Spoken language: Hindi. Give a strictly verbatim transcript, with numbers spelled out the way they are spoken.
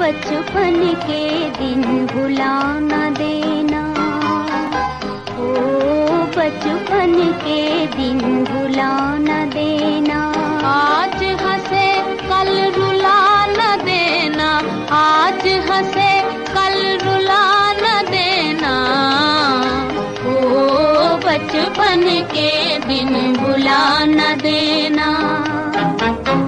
बचपन के दिन भुला न देना, ओ बचपन के दिन भुला न देना। आज हंसे कल रुला न देना, आज हंसे कल रुला न देना, ओ बचपन के दिन भुला न देना।